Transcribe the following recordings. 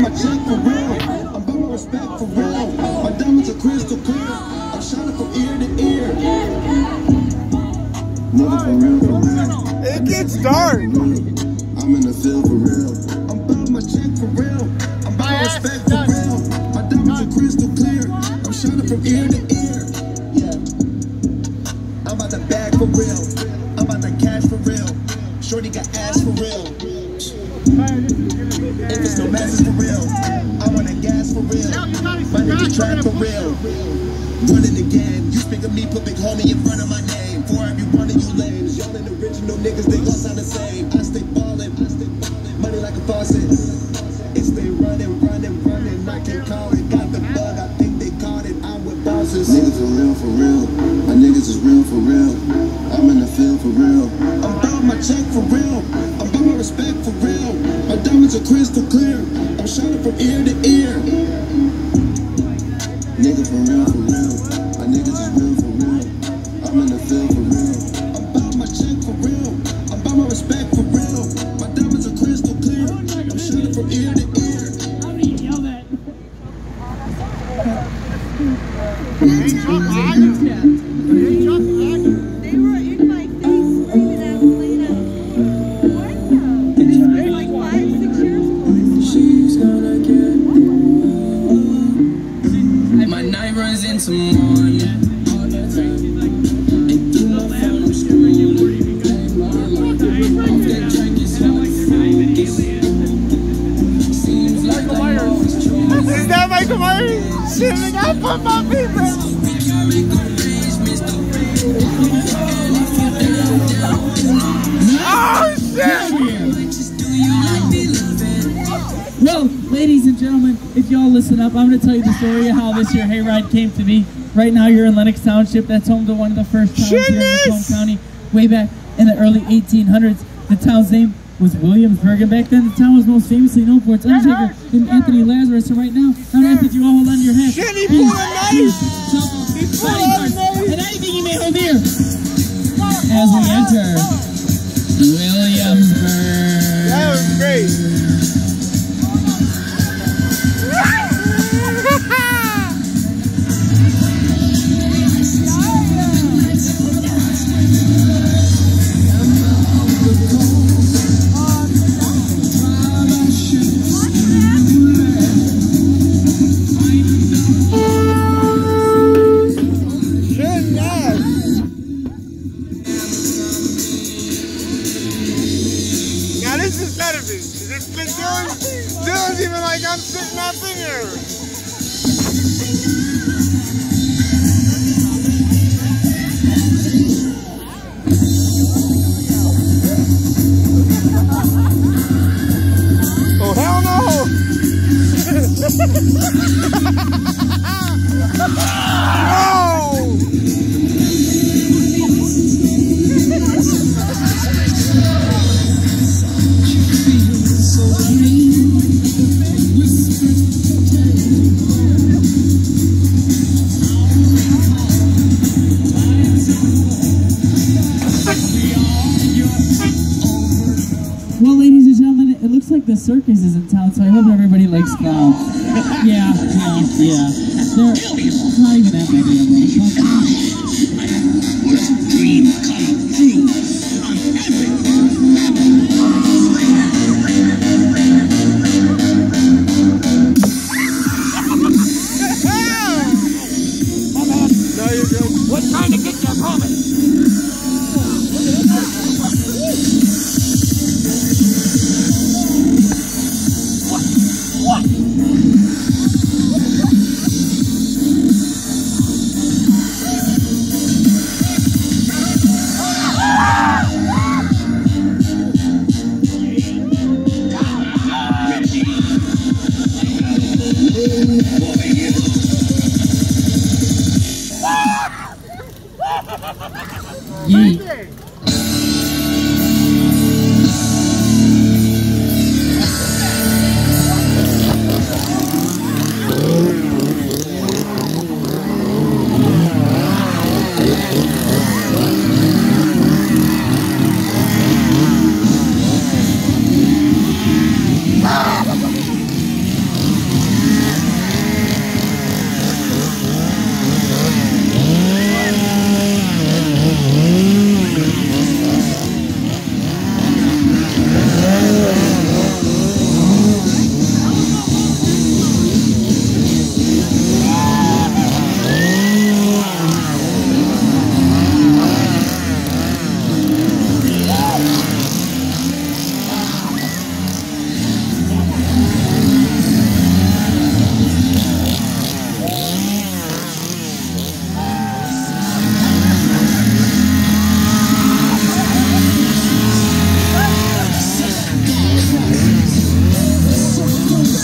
my check for real. I'm about my respect for real. My diamonds are crystal clear. I'm shining from ear to ear. Nigga for real, for real. It gets dark. I'm in the field for real. I'm about my check for real. I'm about my respect for real. My diamonds are crystal clear. I'm shining from ear to ear. Yeah. I'm about to bag for real. I'm about to cash for real. Shorty got ass for real. If it's no masses for real, I want a gas for real. My nigga trap for real. Running again. You speak of me, put big homie in front of my name. For every one of you lames, y'all ain't original niggas, they all sound the same. I stay ballin', money like a faucet. It stay running, running, running. I can't call it. Got the bug, I think they caught it. I'm with bosses. Niggas are real for real. My niggas is real for real. I'm in the field for real. I'm about my check for real. I'm about my respect for real. My diamonds are crystal clear. I'm shining from ear to ear. Nigga for real, for real. My niggas is real for real. I'm in the field for real. I'm about my check for real. I'm about my respect for real. My diamonds are crystal clear. I'm shining from ear to ear. How do you yell that? They were in my face screaming at Selena. They're like 5, 6 years old. She's gonna get my night runs into morning. And through my phone I'm scrolling. Off that drink is hard to focus. Seems like I'm always chosen. Is that Michael Myers? Shit, I gotta put my feet in. Oh shit! Well, ladies and gentlemen, if y'all listen up, I'm going to tell you the story of how this year hayride came to be. Right now, you're in Lenox Township. That's home to one of the first towns here in Macomb County. Way back in the early 1800s, the town's name was Williamsburg, and back then the town was most famously known for its undertaker named Anthony Lazarus. So right now, I'm going to ask that you all hold on to your hats. Shit, he pulled a knife! He pulled a knife! And anything you may hold dear as we enter Williamsburg. That was great. Dylan's even like, I'm sitting up in here. Oh, hell no! No! Well, ladies and gentlemen, it looks like the circus is in town, so I hope everybody likes clowns. Yeah. It's not even that many of them. What a dream come true. No, you're good. We're trying to get your moment.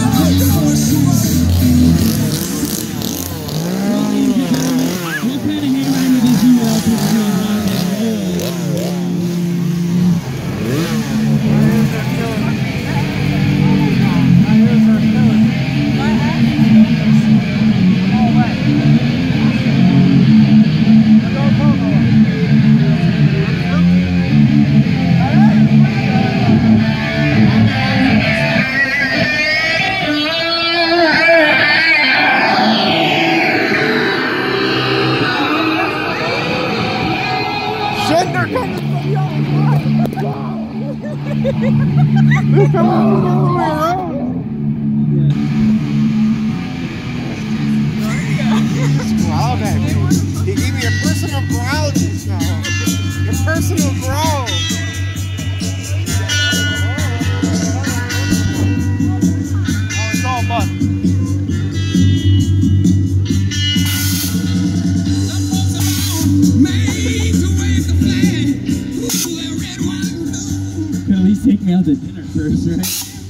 He gave me a personal growl just now. A personal growl. Oh, it's all mud. Could at least take me out to dinner first, right?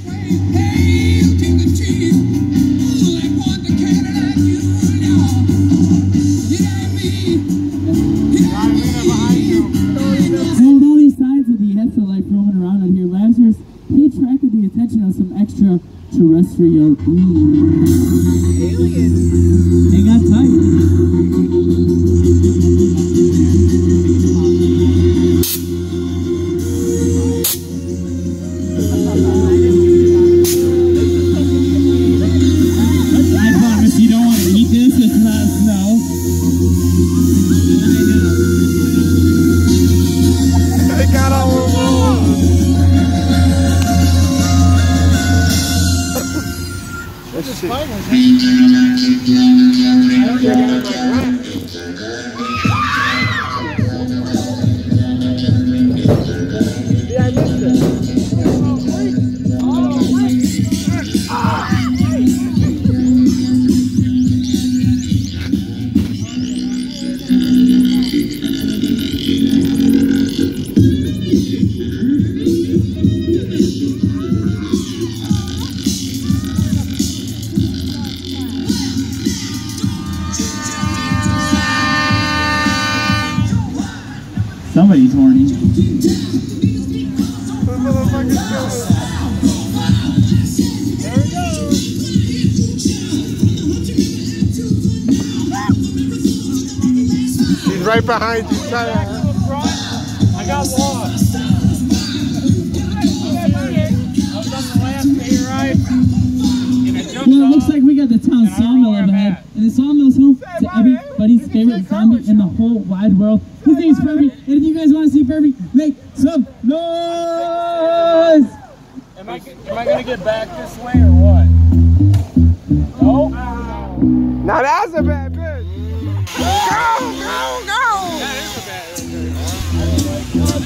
With all these signs of the afterlife roaming around out here, Lazarus, he attracted the attention of some extraterrestrial beings. Hang on tight. I promise you don't want to eat this, it's not snow. They got all Let's see. Yeah, I missed it. Somebody's horny. He's right behind you. I got lost. I was on the last day ride. And I jumped Well, it off. looks like we got the town And I don't know sawmill where up I'm ahead. at. And the sawmill's home to everybody's favorite zombie in the whole wide world. His name's Furby. And if you guys want to see Furby, make some noise! Am I going to get back this way or what? No? Now that's a bad bitch. Go, go, go. That is a bad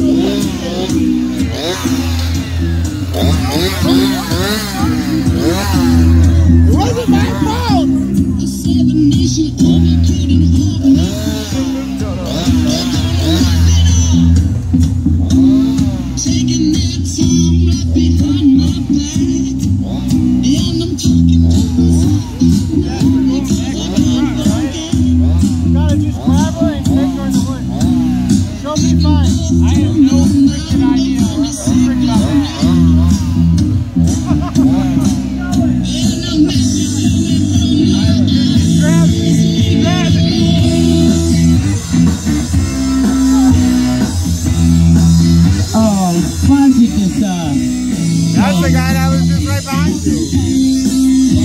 It wasn't my fault. Gotta just grab her and take her in the woods. She'll be fine. I have no freaking idea. I'm freaking out grab it. Oh, Fonzie just, That's the guy that was just right behind you.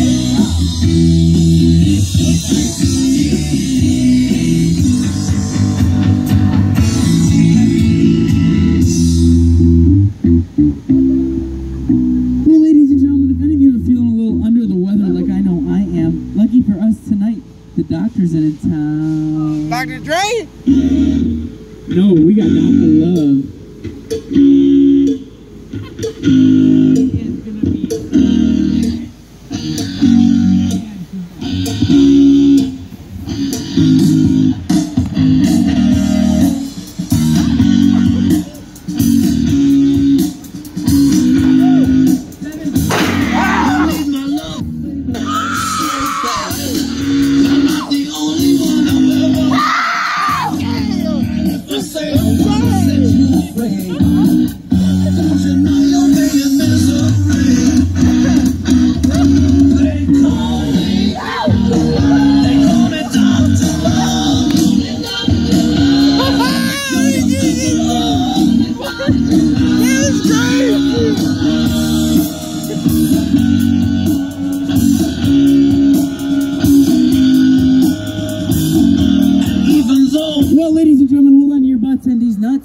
Well, ladies and gentlemen, if any of you are feeling a little under the weather like I know I am, lucky for us tonight, the doctor's in town. Dr. Dre? No, we got Dr. Love.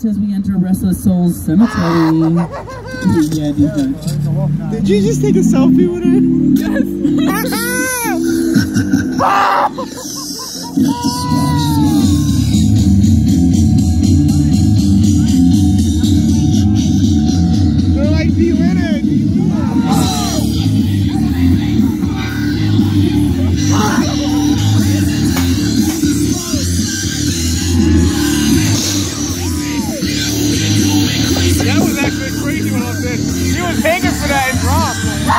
minutes as we enter Restless Souls Cemetery. Yeah, dude. Did you just take a selfie with her? Yes. They're like, be winning. That was actually a crazy one I did. He was hanging for that and dropped.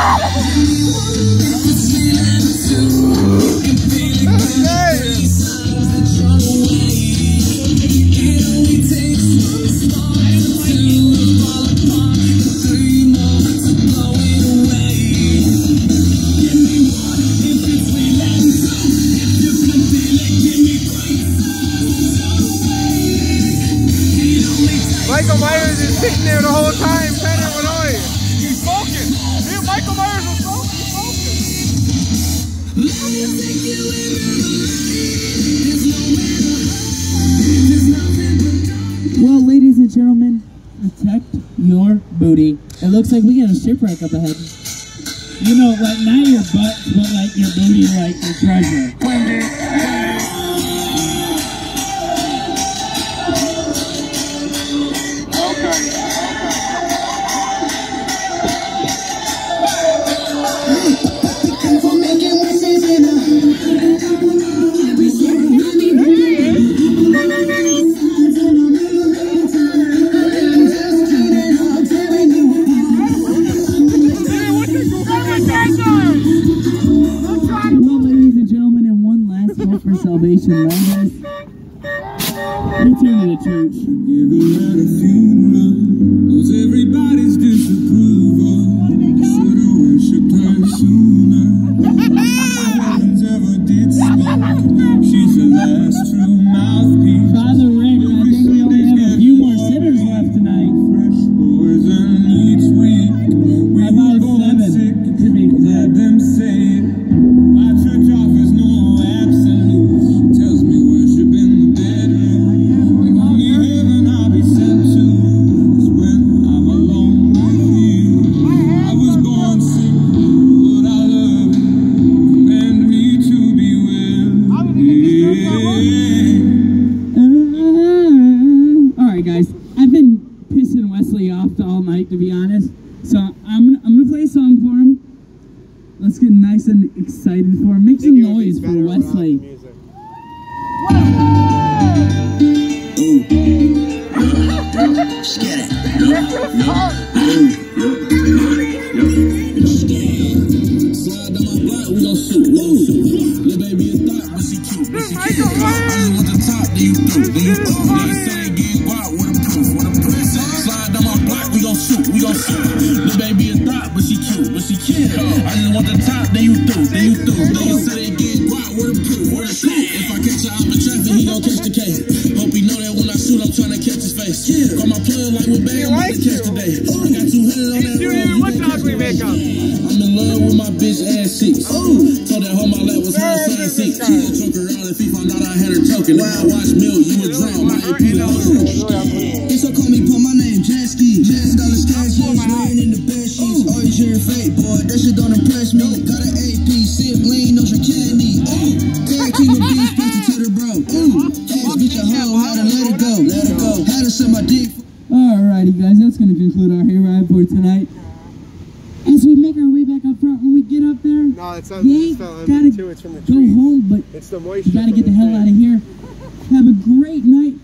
Michael Myers is sitting there the whole time, Tanner Illinois. He's smoking. Me and Michael Myers are smoking. Well, ladies and gentlemen, protect your booty. It looks like we got a shipwreck up ahead. You know, like not your butt, but like your booty, like your treasure. For salvation, right? Return to the church. Giving at a funeral, knows everybody's disapproval. Should've worshipped her sooner. Heavens ever did speak. She's the last true mouthpiece. Father Rick, I think we only have a few more sinners left tonight. Fresh poison each week. We were born sick, let them say it. My church offers no absolutes. Tells me worship in the bedroom. Only heaven I'll be sent to is when I'm alone with you. I was born sick, but I love it. Command me to be well. Alright guys, I've been pissing Wesley off all night, to be honest. So I'm gonna play a song for him. Let's get nice and excited for him. Make some noise for Wesley. Alrighty guys, that's going to conclude our hayride for tonight. As we make our way back up front, when we get up there, no, it's not, you gotta it's from the go trees. home, but it's the moisture. you gotta get the hell out of here. Have a great night.